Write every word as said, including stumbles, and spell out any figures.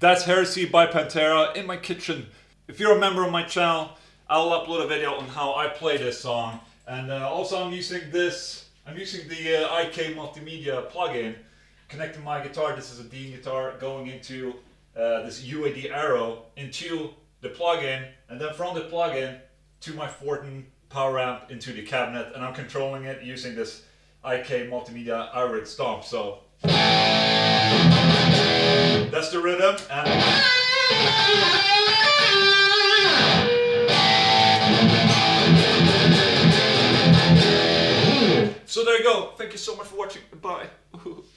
That's Heresy by Pantera in my kitchen. If you're a member of my channel, I'll upload a video on how I play this song. And uh, also I'm using this, I'm using the uh, I K Multimedia plugin, connecting my guitar. This is a Dean guitar going into uh, this U A D Arrow into the plugin, and then from the plugin to my Fortin power amp into the cabinet, and I'm controlling it using this I K Multimedia iRig Stomp. So that's the rhythm, and so there you go. Thank you so much for watching. Bye.